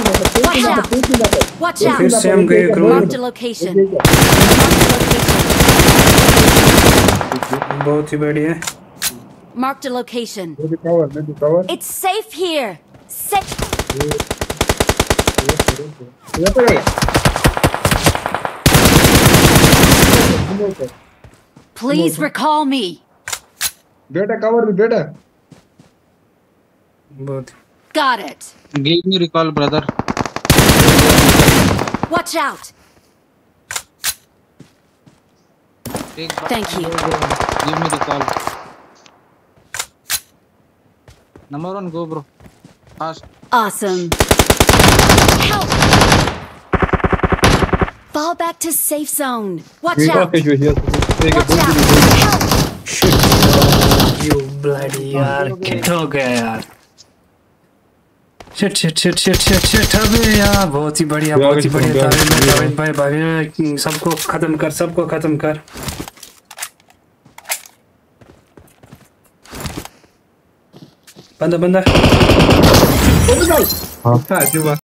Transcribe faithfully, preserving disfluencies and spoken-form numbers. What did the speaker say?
Watch out! Watch out! फिर से हम गए Mark the location. बहुत ही बढ़िया। Mark the location. It's safe here. Safe. Please recall me. Beta, cover me, Beta. बहुत। Got it. Give me recall, brother. Watch out. Thank you. Give me recall. Number one, go, bro. Fast. Awesome. Help! Fall back to safe zone. Watch out! Watch out! Help! Shit! You bloody यार किट हो गया यार। Shit shit shit shit shit shit अबे यार बहुत ही बढ़िया बहुत ही बढ़िया तारीफ में तारीफ भाई भाई सबको खत्म कर सबको खत्म कर। बंदा बंदा। हाँ,